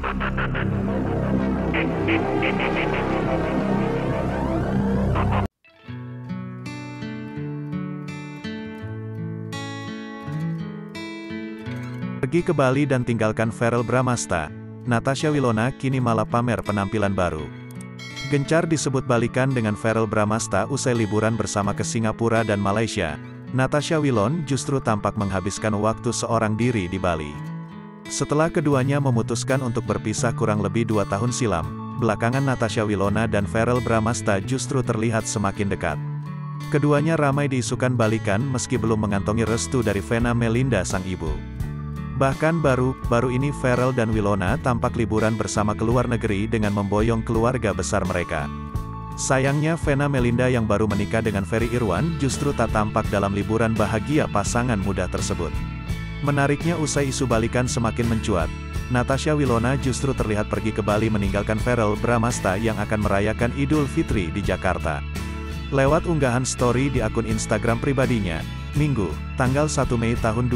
Pergi ke Bali dan tinggalkan Verrell Bramasta, Natasha Wilona kini malah pamer penampilan baru. Gencar disebut balikan dengan Verrell Bramasta usai liburan bersama ke Singapura dan Malaysia, Natasha Wilona justru tampak menghabiskan waktu seorang diri di Bali. Setelah keduanya memutuskan untuk berpisah kurang lebih 2 tahun silam, belakangan Natasha Wilona dan Verrell Bramasta justru terlihat semakin dekat. Keduanya ramai diisukan balikan meski belum mengantongi restu dari Vena Melinda sang ibu. Bahkan baru ini Verrell dan Wilona tampak liburan bersama ke luar negeri dengan memboyong keluarga besar mereka. Sayangnya Vena Melinda yang baru menikah dengan Ferry Irwan justru tak tampak dalam liburan bahagia pasangan muda tersebut. Menariknya usai isu balikan semakin mencuat, Natasha Wilona justru terlihat pergi ke Bali meninggalkan Verrell Bramasta yang akan merayakan Idul Fitri di Jakarta. Lewat unggahan story di akun Instagram pribadinya, Minggu, tanggal 1 Mei tahun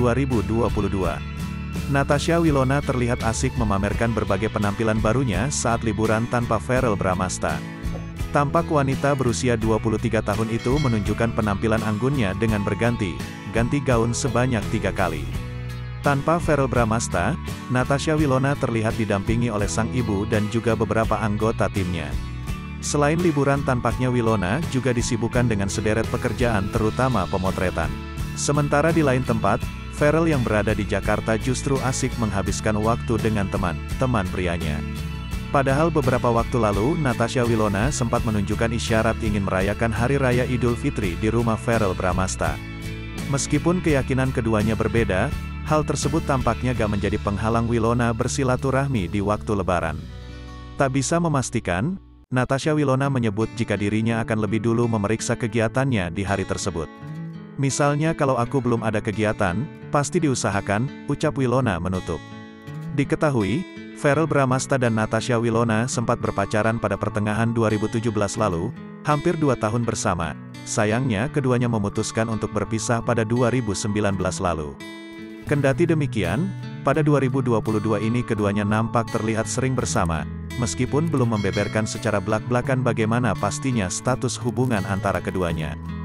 2022. Natasha Wilona terlihat asik memamerkan berbagai penampilan barunya saat liburan tanpa Verrell Bramasta. Tampak wanita berusia 23 tahun itu menunjukkan penampilan anggunnya dengan ganti gaun sebanyak 3 kali. Tanpa Verrell Bramasta, Natasha Wilona terlihat didampingi oleh sang ibu dan juga beberapa anggota timnya. Selain liburan tampaknya Wilona juga disibukkan dengan sederet pekerjaan terutama pemotretan. Sementara di lain tempat, Verrell yang berada di Jakarta justru asik menghabiskan waktu dengan teman prianya. Padahal beberapa waktu lalu, Natasha Wilona sempat menunjukkan isyarat ingin merayakan Hari Raya Idul Fitri di rumah Verrell Bramasta. Meskipun keyakinan keduanya berbeda, hal tersebut tampaknya gak menjadi penghalang Wilona bersilaturahmi di waktu Lebaran. Tak bisa memastikan, Natasha Wilona menyebut jika dirinya akan lebih dulu memeriksa kegiatannya di hari tersebut. Misalnya kalau aku belum ada kegiatan, pasti diusahakan, ucap Wilona menutup. Diketahui, Verrell Bramasta dan Natasha Wilona sempat berpacaran pada pertengahan 2017 lalu, hampir 2 tahun bersama. Sayangnya keduanya memutuskan untuk berpisah pada 2019 lalu. Kendati demikian, pada 2022 ini keduanya nampak terlihat sering bersama, meskipun belum membeberkan secara belak-belakan bagaimana pastinya status hubungan antara keduanya.